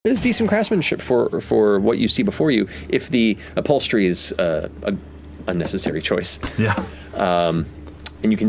It is decent craftsmanship for what you see before you. If the upholstery is a unnecessary choice, yeah, and you can